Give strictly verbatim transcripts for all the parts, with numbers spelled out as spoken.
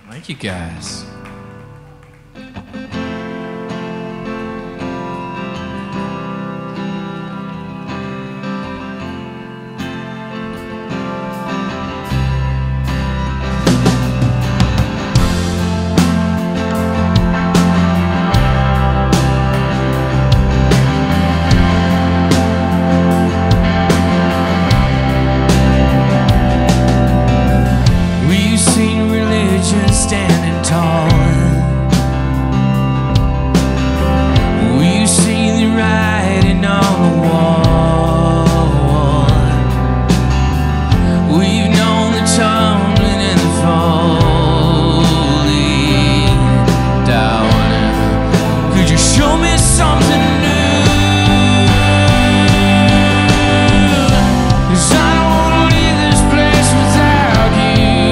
Thank you guys. Standing tall, we see the writing on the wall. We've known the tumbling and the falling down. Could you show me something new? 'Cause I don't wanna leave this place without you.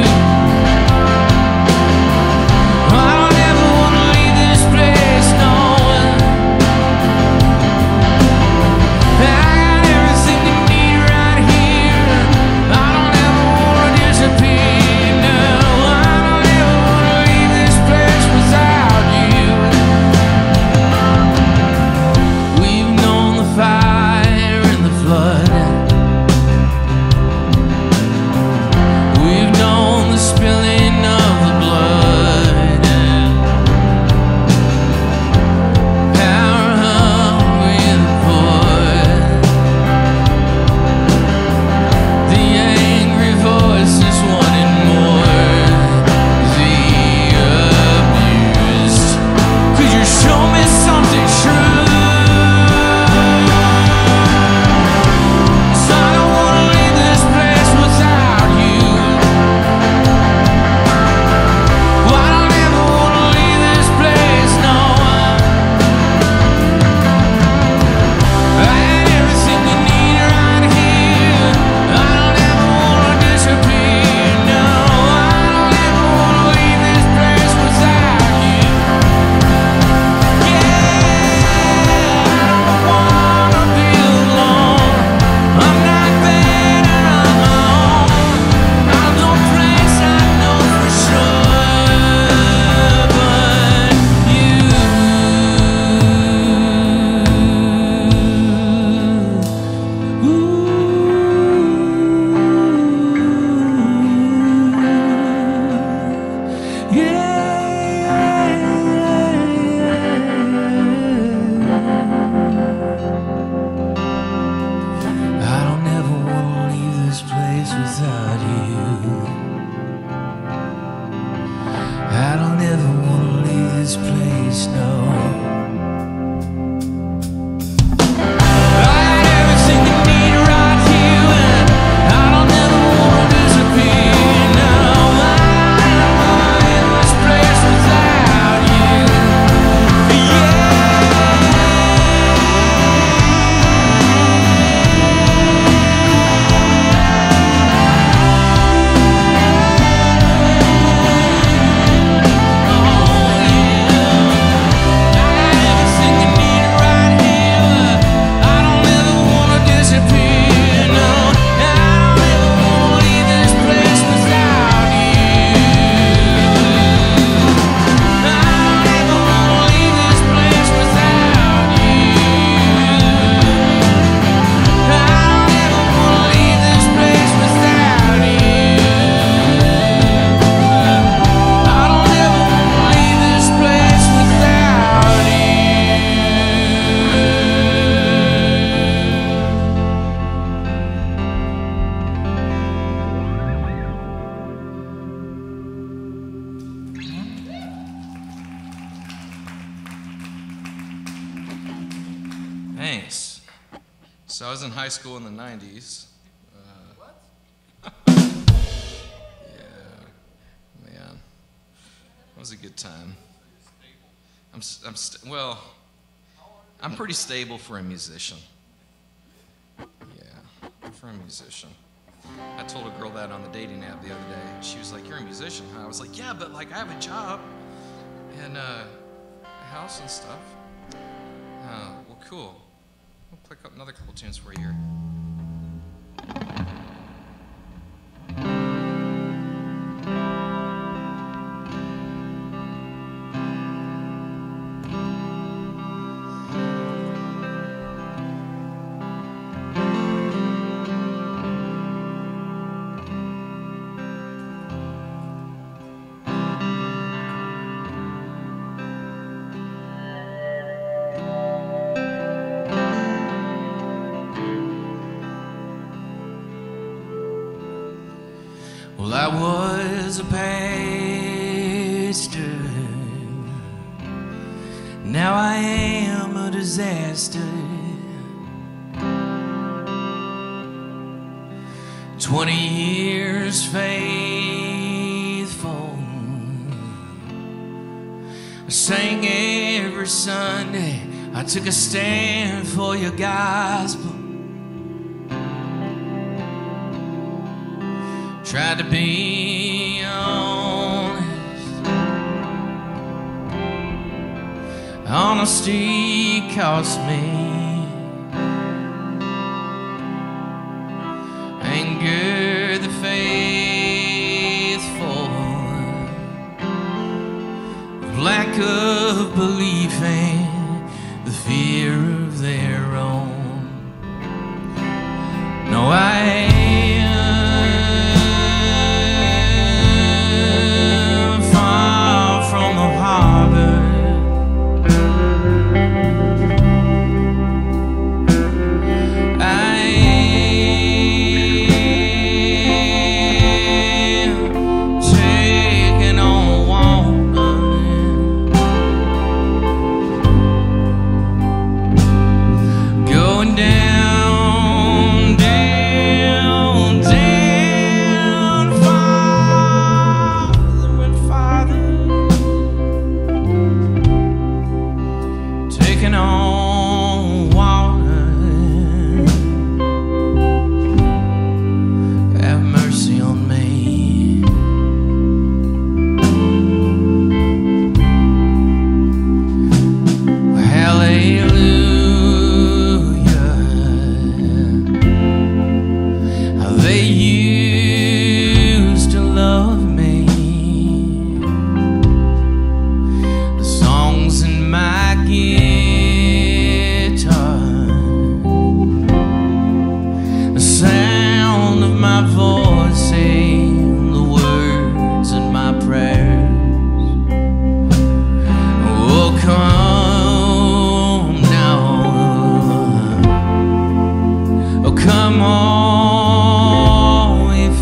Thanks. So I was in high school in the nineties. Uh, what? Yeah, man. It was a good time. I'm, I'm st well, I'm pretty stable for a musician. Yeah, for a musician. I told a girl that on the dating app the other day. She was like, "You're a musician, huh?" I was like, "Yeah, but like I have a job and uh, a house and stuff." Uh, well, cool. We'll pick up another couple tunes for you here. Well, I was a pastor. Now I am a disaster. Twenty years faithful. I sang every Sunday. I took a stand for your gospel. Tried to be honest. Honesty cost me. Anger the faithful. Lack of belief and the fear of their own. No, I am far from the harbor. Come on, if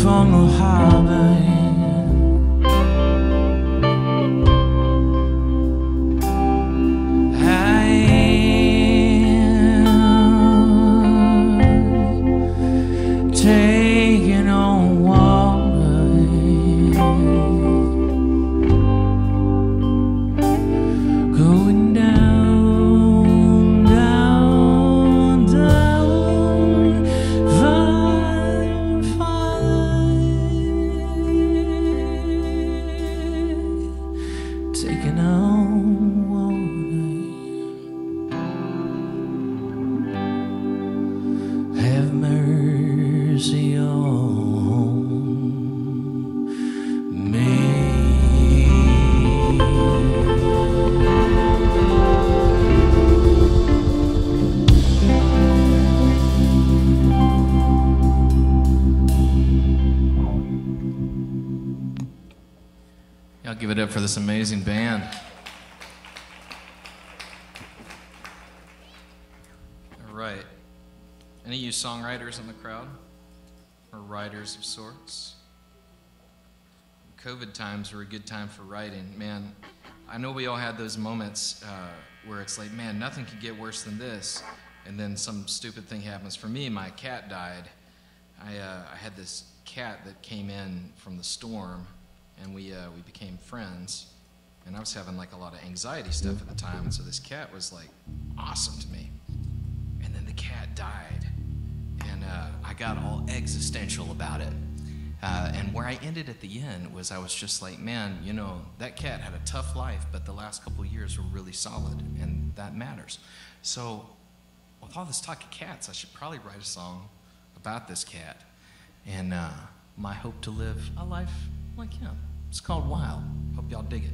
from the harbor. I am taking on water, going down, down, down, far, far, taking on water. Have mercy on me. Y'all give it up for this amazing band. All right. Any of you songwriters in the crowd? Or writers of sorts? COVID times were a good time for writing. Man, I know we all had those moments uh, where it's like, man, nothing could get worse than this. And then some stupid thing happens. For me, my cat died. I, uh, I had this cat that came in from the storm, and we, uh, we became friends. And I was having like a lot of anxiety stuff at the time, and so this cat was like awesome to me. And then the cat died, and uh, I got all existential about it. Uh, and where I ended at the end was I was just like, man, you know, that cat had a tough life, but the last couple of years were really solid, and that matters. So with all this talk of cats, I should probably write a song about this cat and uh, my hope to live a life like him. It's called Wild. Hope y'all dig it.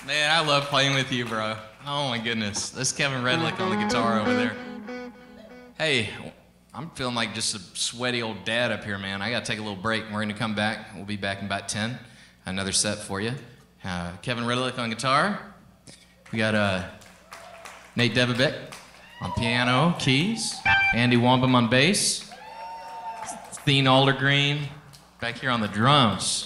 Man, I love playing with you, bro. Oh my goodness. That's Kevin Redlick on the guitar over there. Hey, I'm feeling like just a sweaty old dad up here, man. I gotta take a little break. We're gonna come back. We'll be back in about ten. Another set for you. Uh, Kevin Redlick on guitar. We got uh, Nate Devabeck on piano, keys. Andy Wambam on bass. Theen Aldergreen back here on the drums.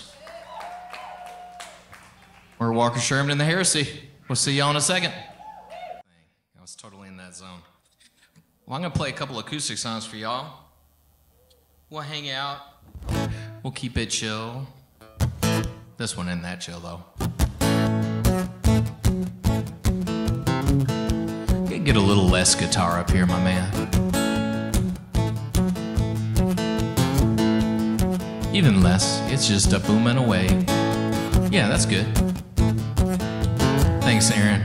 We're Walker Sherman in the Heresy. We'll see y'all in a second. I was totally in that zone. Well, I'm gonna play a couple acoustic songs for y'all. We'll hang out. We'll keep it chill. This one isn't that chill though. Get a little less guitar up here, my man. Even less. It's just a booming away. Yeah, that's good. Thanks, Aaron.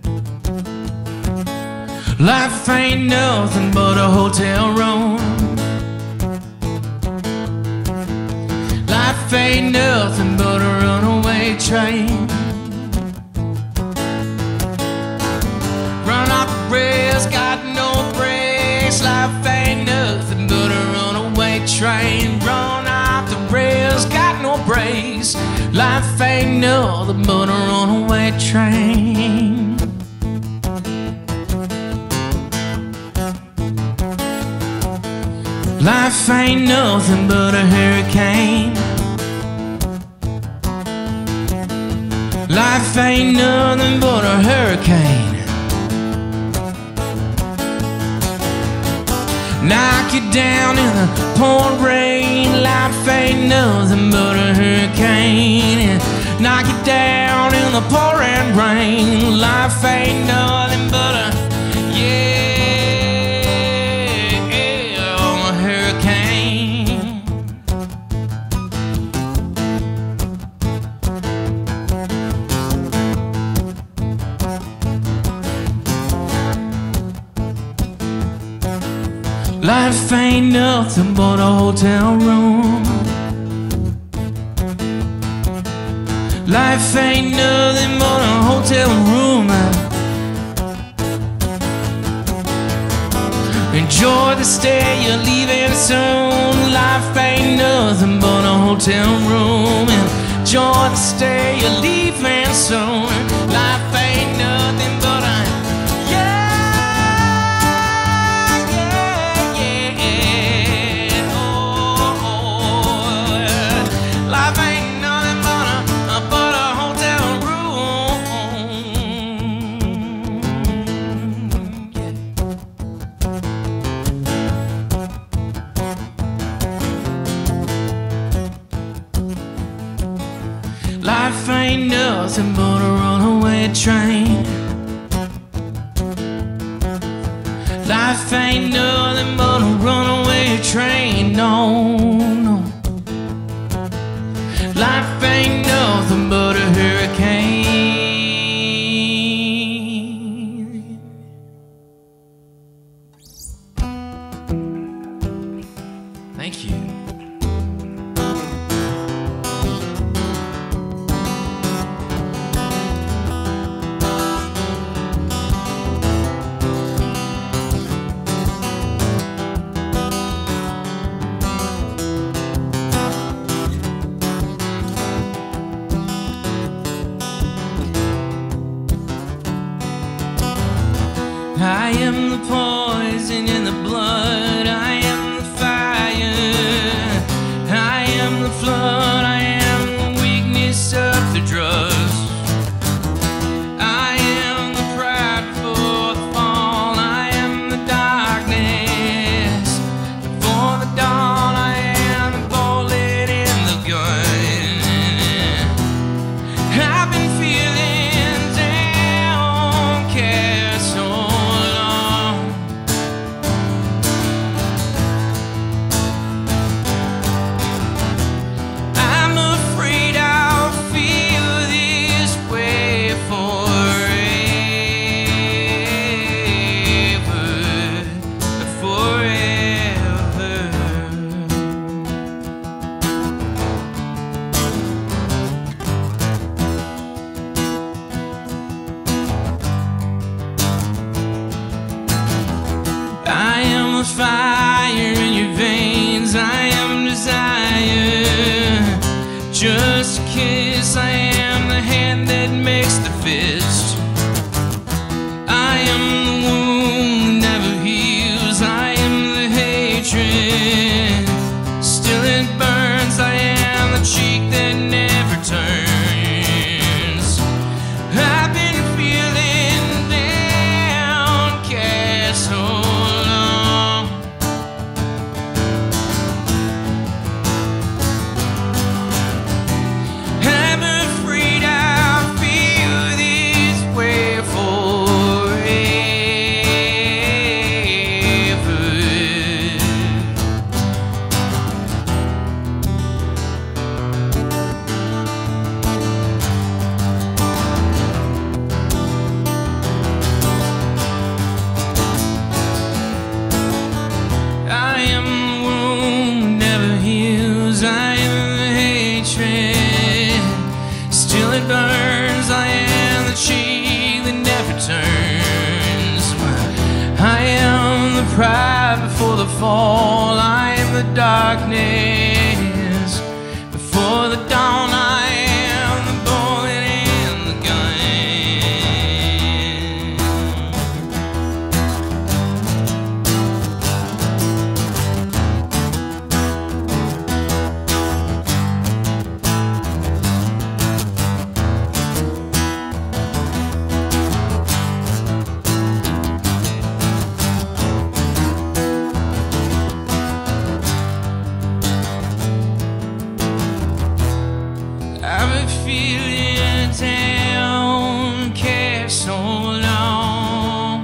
Life ain't nothing but a hotel room. Life ain't nothing but a runaway train. Run off the rails, got no brakes. Life ain't nothing but a runaway train. Run off the rails, got no brakes. Life ain't nothing but a runaway train. Life ain't nothing but a hurricane. Life ain't nothing but a hurricane. Knock you down in the pouring rain. Life ain't nothing but a hurricane. Knock you down in the pouring rain. Life ain't nothing but a, yeah, a hurricane. Life ain't nothing but a hotel room. Life ain't nothing but a hotel room. Enjoy the stay, you're leaving soon. Life ain't nothing but a hotel room. Enjoy the stay, you're leaving soon. Life ain't nothing but a, yeah, yeah, yeah. Oh, oh, yeah. Life ain't nothing but a, but a hotel room. Yeah. Life ain't nothing but a runaway train. Life ain't nothing but a runaway train. No, no. Life ain't nothing but a hurricane. Thank you. I am the poison in the blood. I am the fire. I am the flood. I am the weakness of the drugs. I am the pride before the fall. I am the darkness before the dawn. I am the bullet in the gun. I've been feeling downcast so long. knows fire in your veins. I am desire. Just a kiss. I am the hand that makes the fist. I am the wound that never heals. I am the hatred. Still it burns. I am the cheek that never turns. I've been feeling downcast so long. I'm afraid I'll feel this way forever. I am the wound never heals. I am the hatred. Still it burns. I am the cheek that never turns. I am the pride before the fall. I am the darkness before the dawn. I am the bullet and the gun. I've been feeling downcast so long.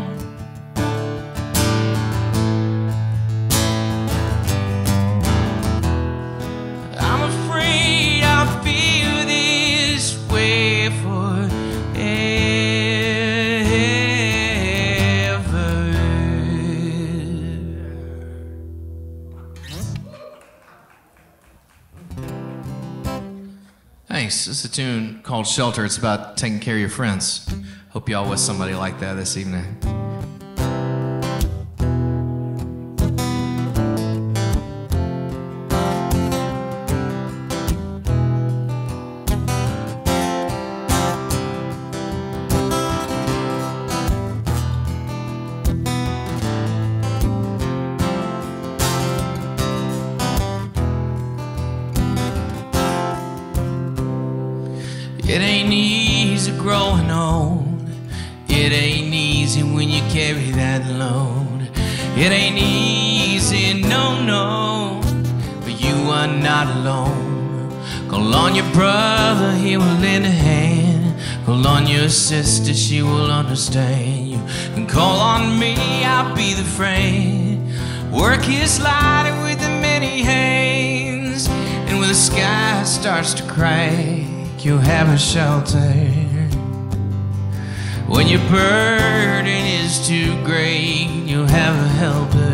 I'm afraid I'll feel this way forever. Thanks. This is a tune called Shelter. It's about taking care of your friends. Hope y'all with somebody like that this evening. It ain't easy growing old. It ain't easy when you carry that load. It ain't easy, no, no, but you are not alone. Call on your brother, he will lend a hand. Call on your sister, she will understand. You can call on me, I'll be the friend. Work is lighter with the many hands, and when the sky starts to crack, you'll have a shelter. When your burden is too great, you'll have a helper.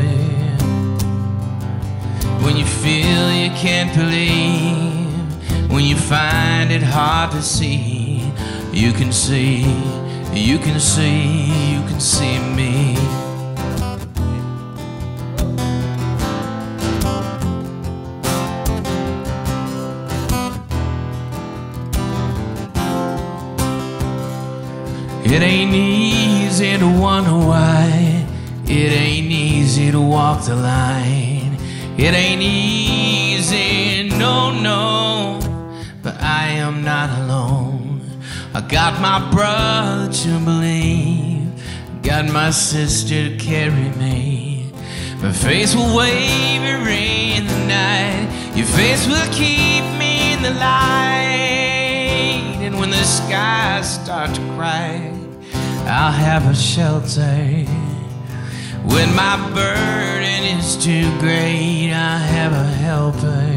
When you feel you can't believe, when you find it hard to see, you can see, you can see, you can see me. It ain't easy to wonder why. It ain't easy to walk the line. It ain't easy, no, no, but I am not alone. I got my brother to believe, got my sister to carry me. My face will waver in the night, your face will keep me in the light. And when the skies start to cry, I'll have a shelter. When my burden is too great, I have a helper.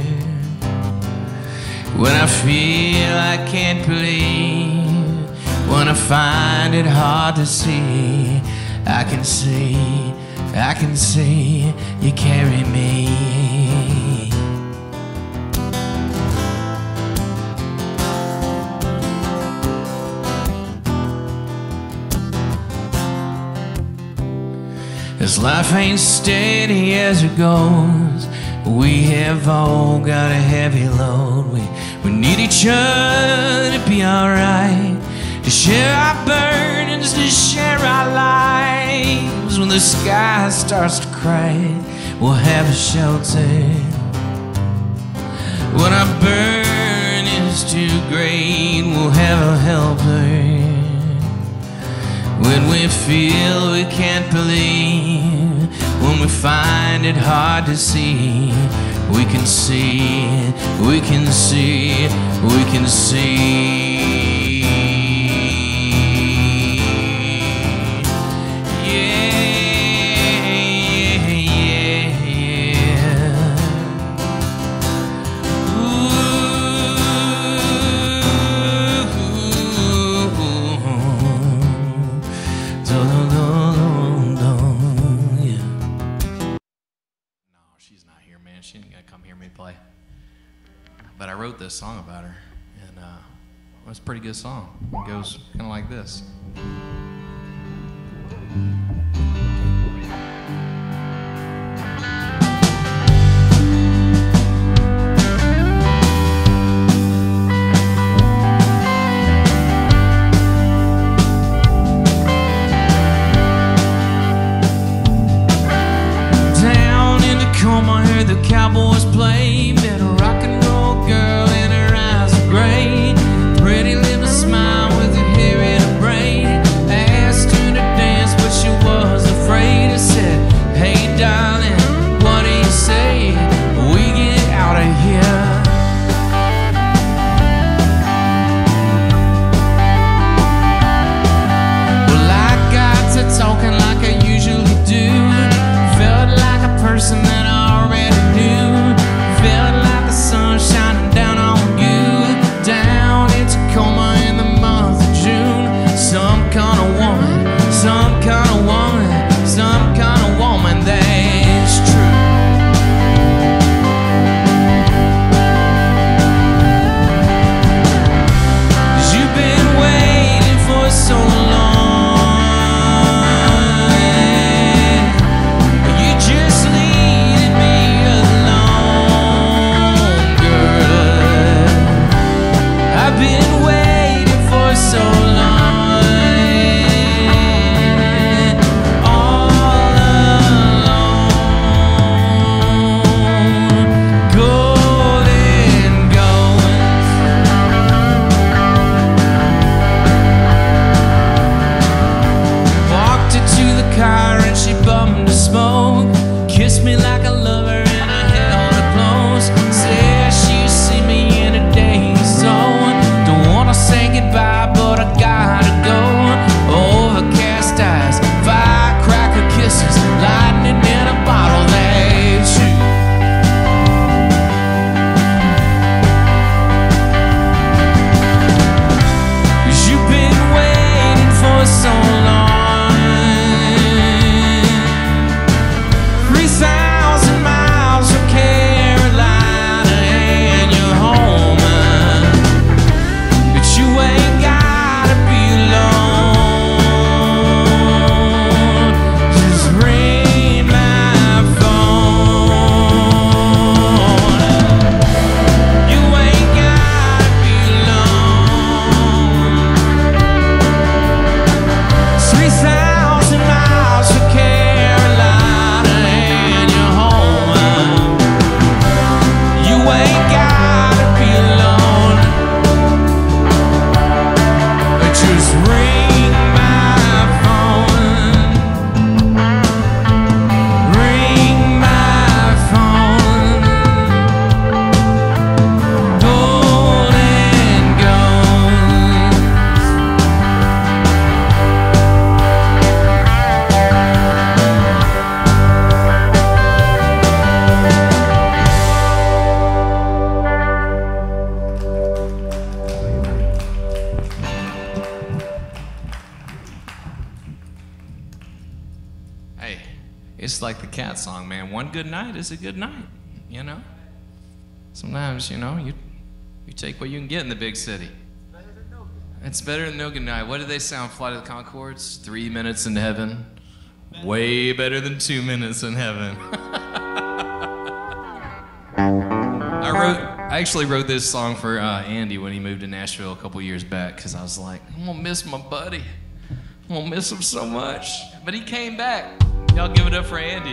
When I feel I can't believe, when I find it hard to see, I can see, I can see you carry me. This life ain't steady as it goes. We have all got a heavy load. We, we need each other to be alright, to share our burdens, to share our lives. When the sky starts to crack, we'll have a shelter. When our burden is too great, we'll have a helper. When we feel we can't believe, when we find it hard to see, we can see, we can see, we can see. She didn't gonna come hear me play, but I wrote this song about her, and uh, well, it's a pretty good song. It goes kind of like this. Down in Tacoma, I heard the Cowboys play. Met a rock and roll girl and her eyes are gray. Pretty little smile with her hair in a braid. I asked her to dance, but she was afraid. I said, hey darling, what do you say we get out of here? Well, I got to talking like I usually do. Felt like a person that I already knew. Felt like the sun shining down on you. Down in Tacoma in the month of June. Some kind of woman, some kind of woman, some kind of woman that's true. 'Cause you've been waiting for so long. You just leading me alone, girl. I've been waiting for so long, all alone. Golden going. Walked into the car and she bummed a smoke. Kissed me like a lover and I held her close. Said she'd see me in a day or so. Don't wanna say goodbye, but I gotta go. Overcast eyes, firecracker kisses, lightning in a bottle, that's you. 'Cause you've been waiting for so long. Three thousand miles from Carolina and you're home, but you ain't gotta be alone. Just ring my phone. You ain't gotta be alone. Three thousand miles from Carolina and you're home. You ain't gotta be alone. Just ring my phone. Ring my phone. Golden goes. Hey, it's like the cat song, man. One good night is a good night, you know? Sometimes, you know, you you take what you can get in the big city. It's better than no good night. What did they say on Flight of the Conchords? Three minutes in heaven, Way better than two minutes in heaven. I wrote, I actually wrote this song for uh, Andy when he moved to Nashville a couple years back, because I was like, I'm gonna miss my buddy. I'm gonna miss him so much. But he came back. Y'all give it up for Andy.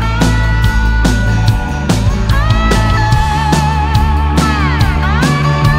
Thank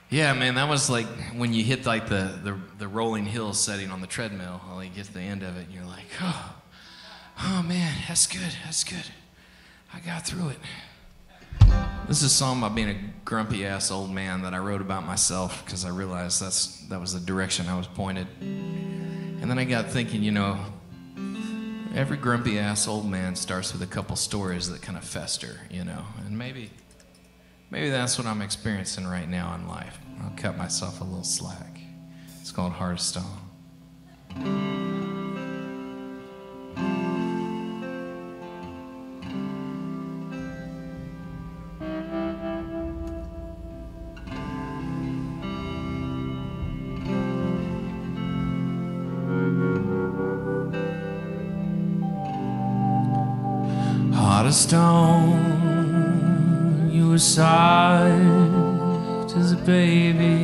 Yeah, man, that was like when you hit like the, the, the rolling hill setting on the treadmill. Like you get to the end of it, and you're like, oh, oh man, that's good, that's good. I got through it. This is a song about being a grumpy ass old man that I wrote about myself because I realized that's that was the direction I was pointed. And then I got thinking, you know, every grumpy ass old man starts with a couple stories that kind of fester, you know, and maybe. Maybe that's what I'm experiencing right now in life. I'll cut myself a little slack. It's called Heart of Stone. Heart of stone, you were soft as a baby.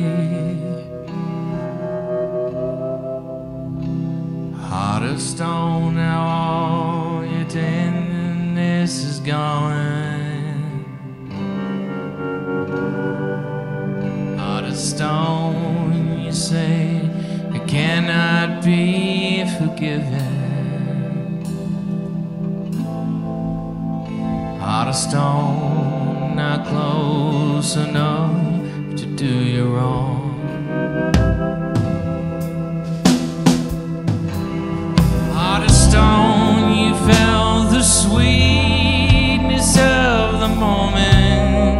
Heart of stone, now all your tenderness is gone. Heart of stone, you say it cannot be forgiven. Heart of stone, not close enough to do you wrong. Heart of stone, you felt the sweetness of the moment.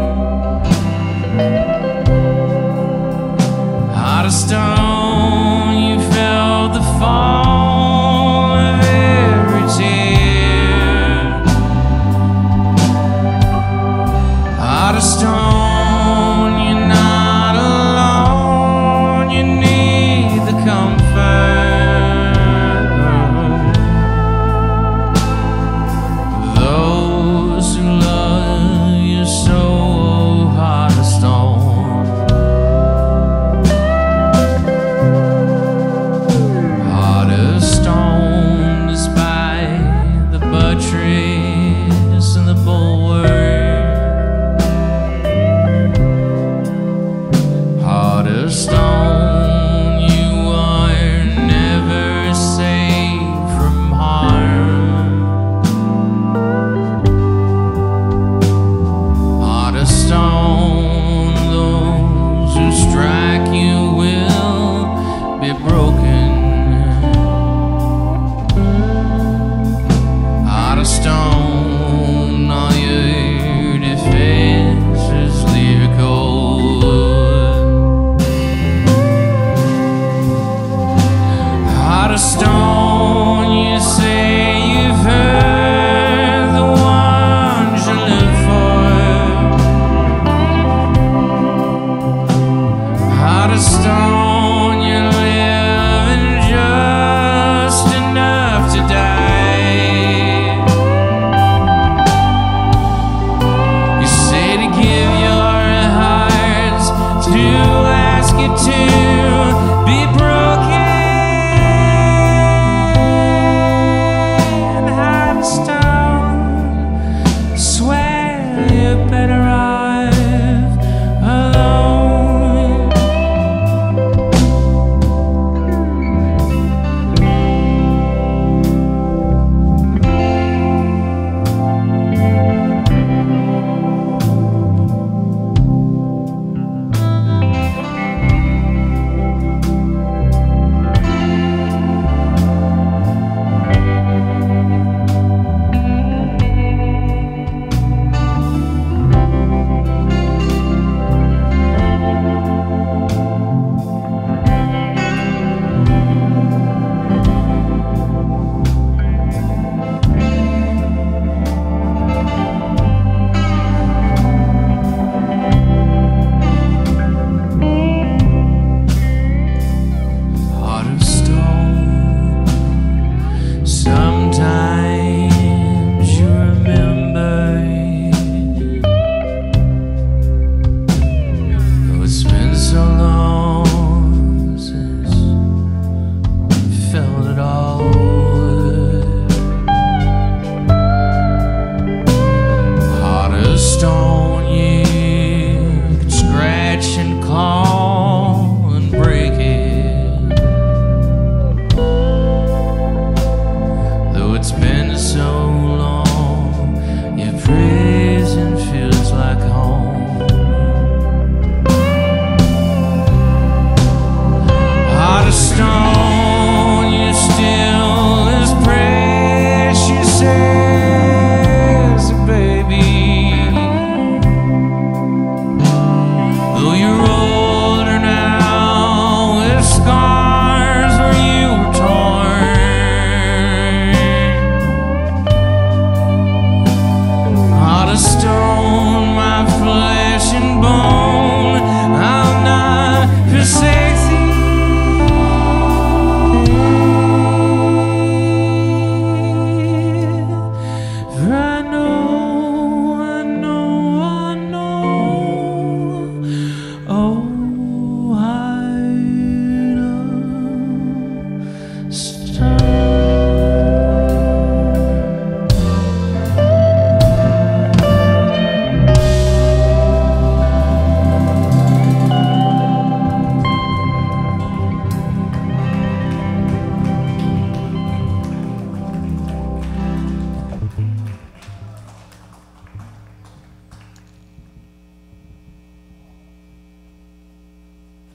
Heart of stone, you felt the fall of every tear. Heart of stone, you're not alone, you need the comfort. The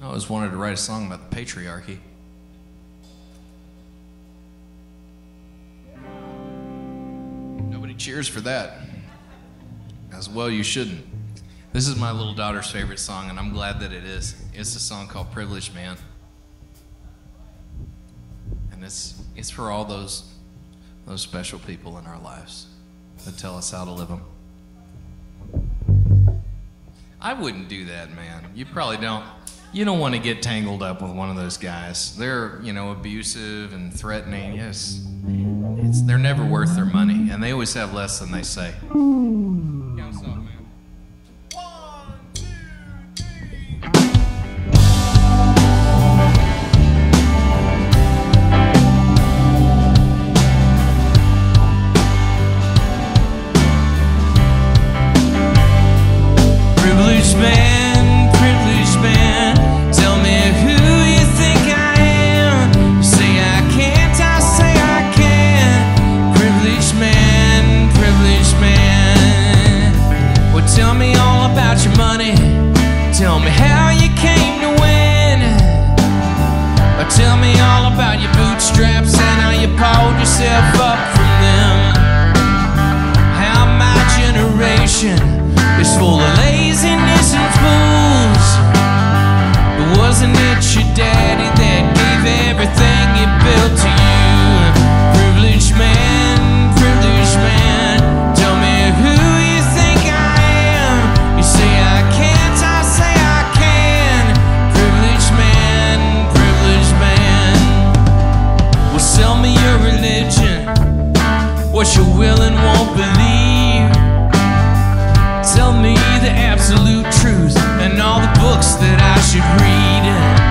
I always wanted to write a song about the patriarchy. Nobody cheers for that. As well you shouldn't. This is my little daughter's favorite song, and I'm glad that it is. It's a song called Privileged Man. And it's it's for all those those special people in our lives that tell us how to live them. I wouldn't do that, man. You probably don't. You don't want to get tangled up with one of those guys. They're, you know, abusive and threatening. Yes, it's, they're never worth their money, and they always have less than they say. Count us off, man. One, two, three. Privileged man, privileged man, tell me who you think I am. You say I can't, I say I can. Privileged man, privileged man. Well, tell me all about your money. Tell me how you came to win. Or tell me all about your bootstraps and how you pulled yourself up from them. How my generation is full of laziness and fools. But wasn't it your daddy that gave everything he built to you? Privileged man, privileged man, tell me who you think I am. You say I can't, I say I can. Privileged man, privileged man. Well, sell me your religion, what you will and won't believe. Tell me the absolute truth and all the books that I should read.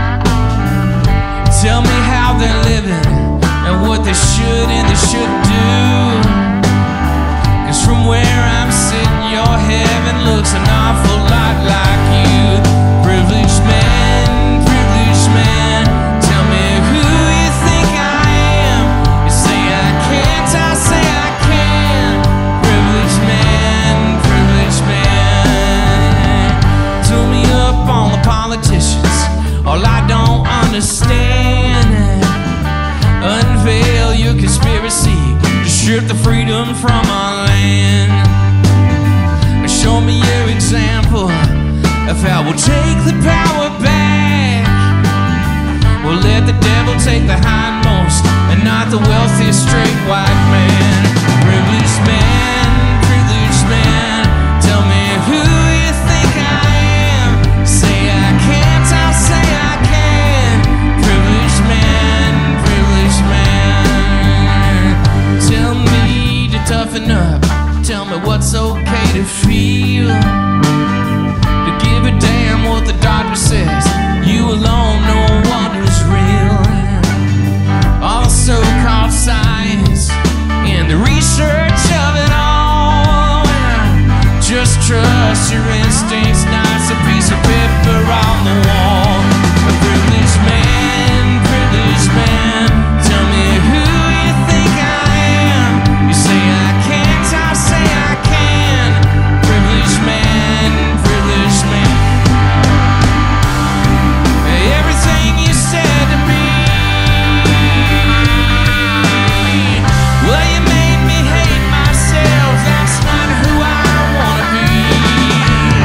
Tell me how they're living and what they should and they should do. Cause from where I'm sitting, your heaven looks an awful lot like you. Privileged man, privileged man, tell me who you think I am. You say I can't, I say I can. Privileged man, privileged man. Tell me up on the politicians, all I don't understand. Unveil your conspiracy to strip the freedom from our land. Show me your example of how we'll take the power back. We'll let the devil take the hindmost and not the wealthy straight white man. Privileged man, privileged man, tell me who you think I am. Say I can't, I say I can. Privileged man, privileged man, tell me to toughen up. Tell me what's okay to feel. To give a damn what the doctor says. You alone know what is real. All the so-called science and the research of it all. Just trust your instincts, not a piece of paper on the wall. A privileged man, privileged man, tell me who you think I am. You say I can't, I say I can. Privileged man, privileged man. Everything you said to me, well, you made me hate myself. That's not who I wanna be.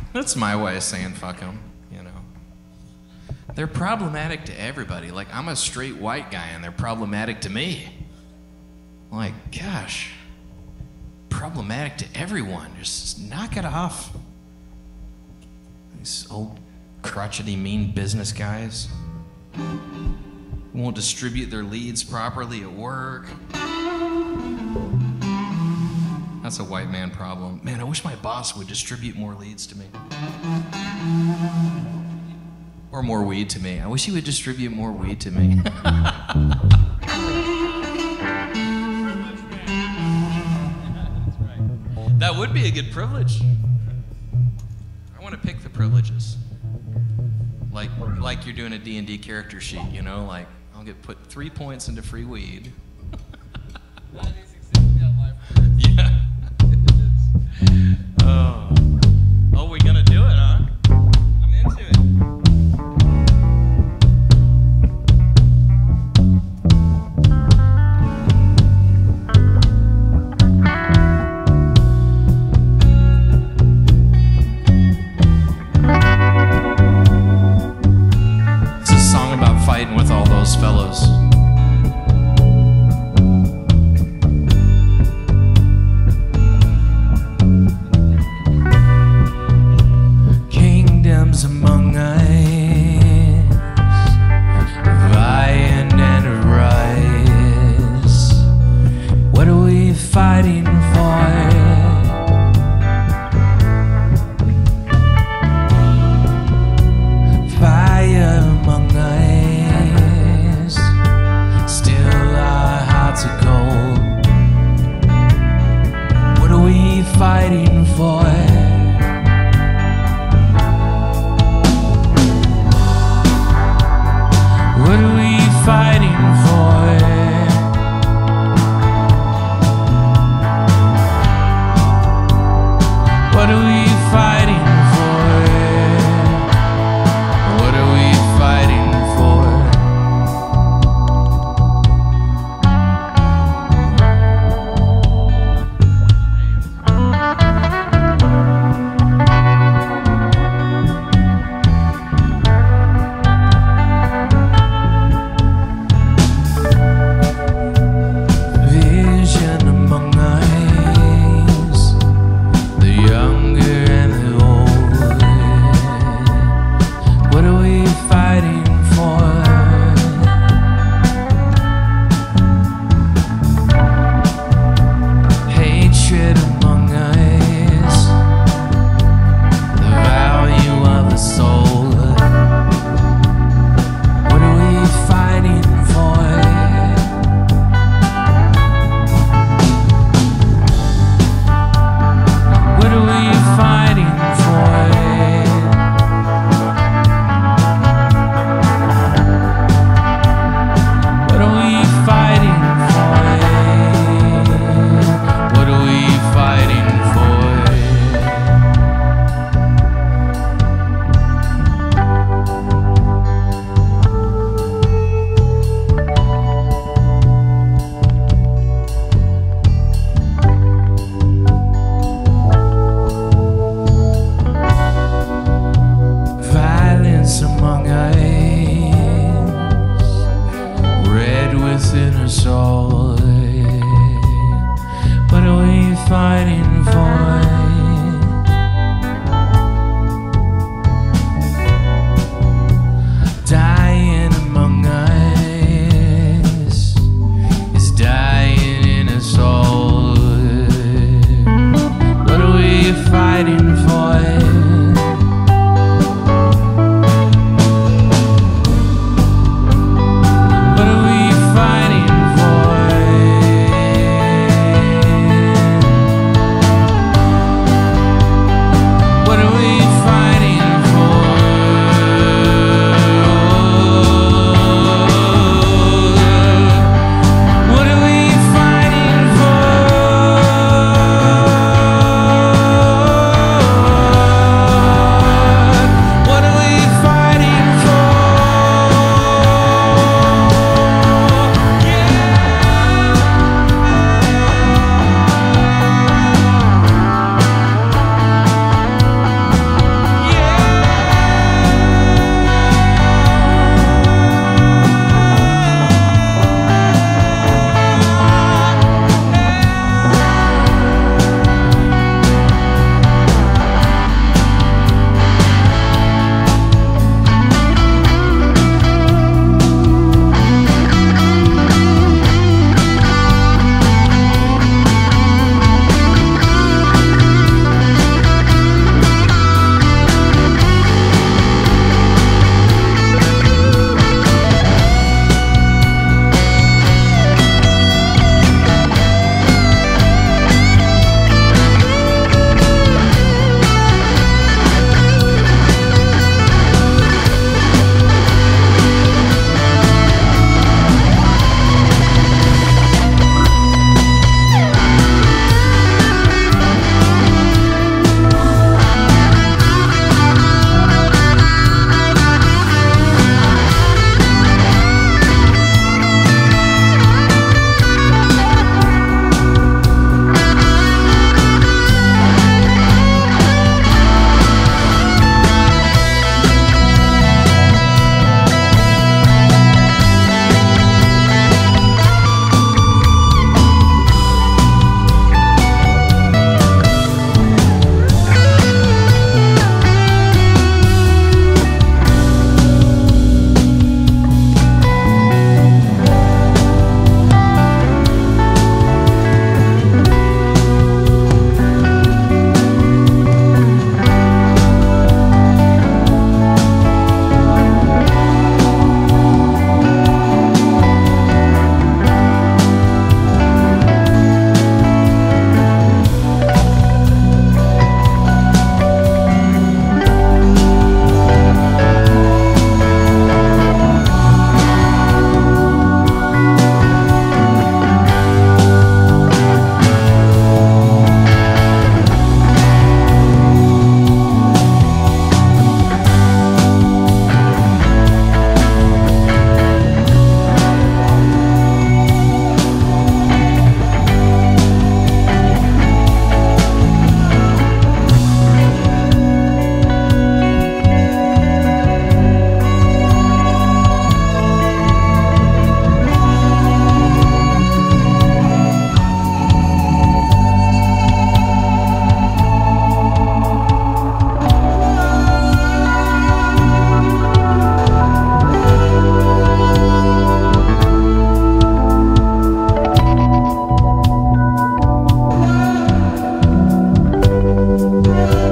That's my way of saying fuck them, you know. They're problematic to everybody. Like, I'm a straight white guy and they're problematic to me. Like, gosh, problematic to everyone. Just knock it off. These old crotchety, mean business guys who won't distribute their leads properly at work. That's a white man problem. Man, I wish my boss would distribute more leads to me. Or more weed to me. I wish he would distribute more weed to me. That would be a good privilege. I want to pick the privileges. Like, like you're doing a D and D character sheet, you know? Like, I'll get put three points into free weed. Yeah. Oh. Oh, we're gonna do it, huh? I'm into it. It's a song about fighting with all those fellows. Among us, vying and rise. What are we fighting for? Fire among us, still our hearts are cold. What are we fighting for? What are we fighting for? What are we fighting for? What are we fighting for? Vision among us, the younger and the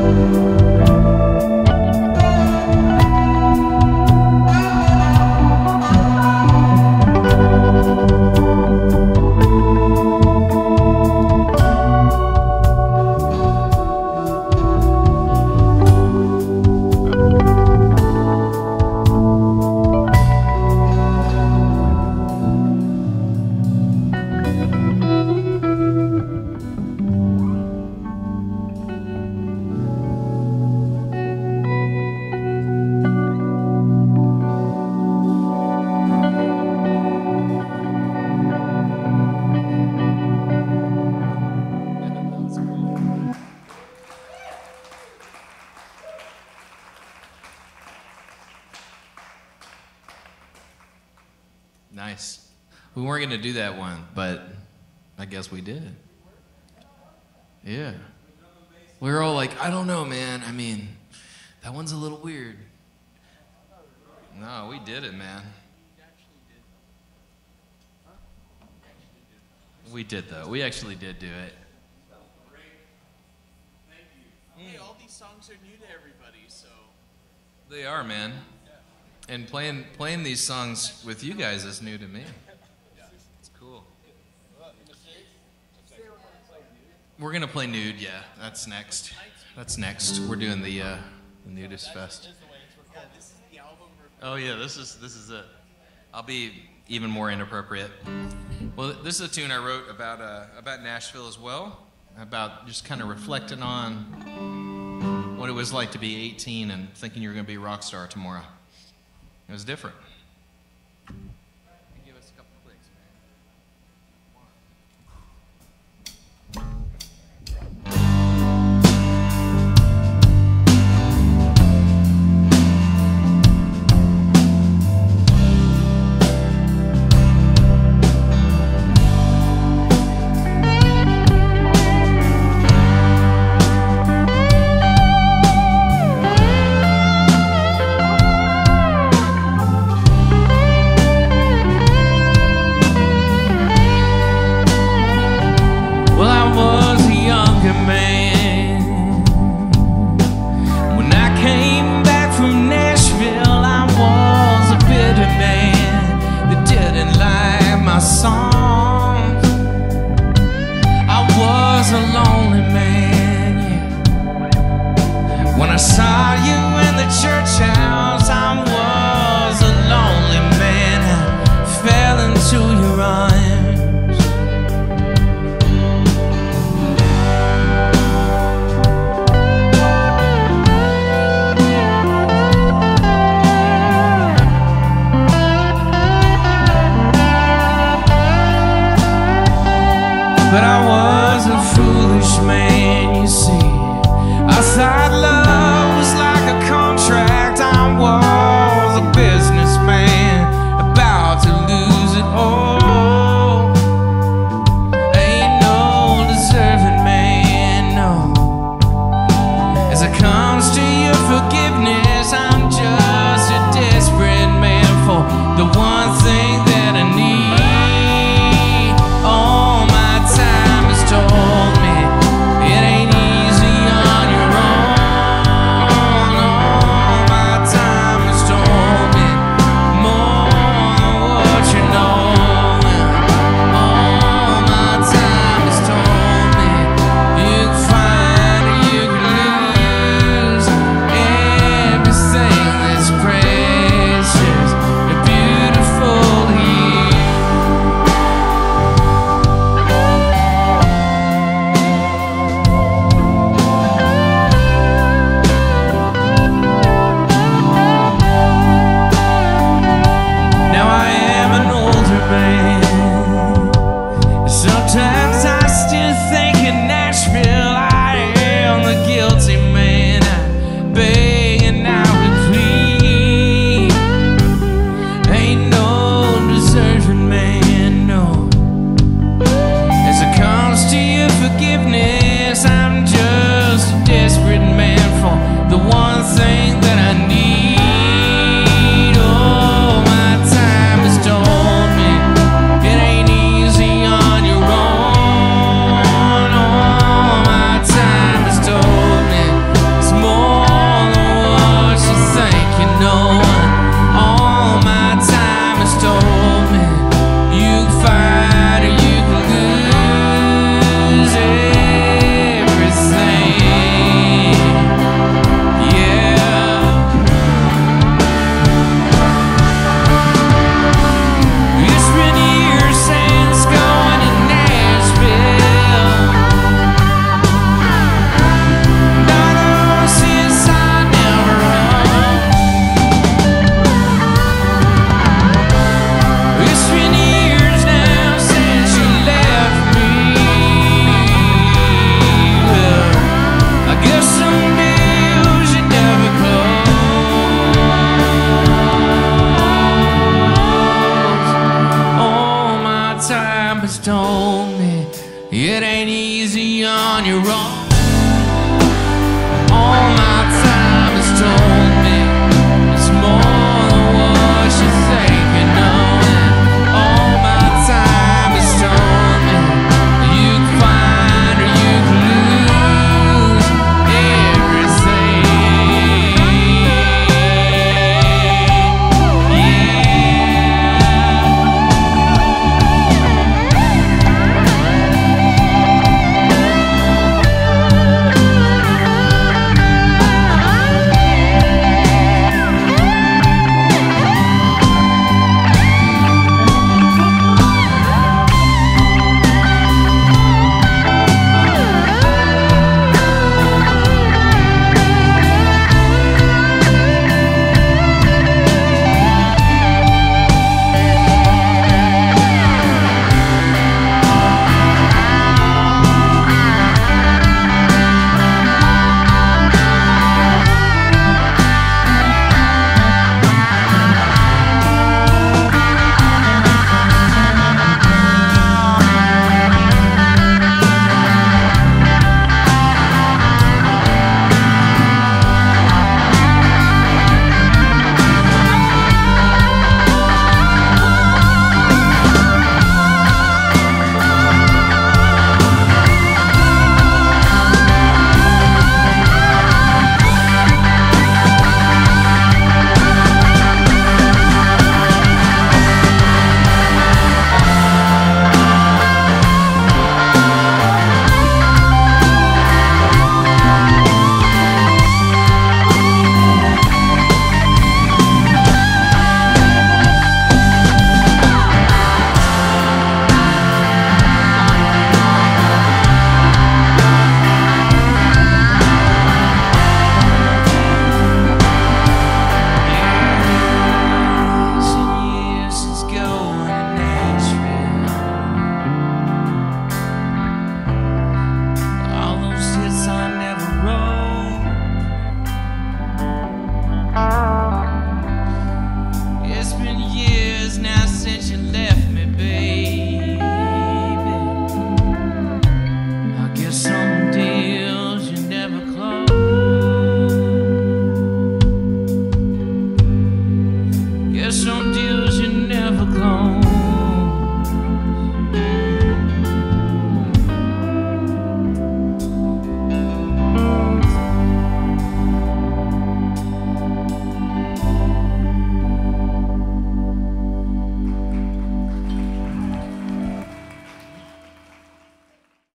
Nice. We weren't going to do that one, but I guess we did. Yeah. We were all like, I don't know, man. I mean, that one's a little weird. No, we did it, man. We did, though. We actually did do it. Thank you. Hey, all these songs are new to everybody, so. They are, man. And playing playing these songs with you guys is new to me. It's cool. We're gonna play Nude, yeah. That's next. That's next. We're doing the uh, the Nudist Fest. Oh yeah, this is this is it. I'll be even more inappropriate. Well, this is a tune I wrote about uh, about Nashville as well, about just kind of reflecting on what it was like to be eighteen and thinking you were gonna be a rock star tomorrow. It was different. Give us a couple clicks, But I was a foolish man, you see. I thought love was like a contract. I was a businessman about to lose it all. Ain't no deserving man, no. As it comes to your forgiveness,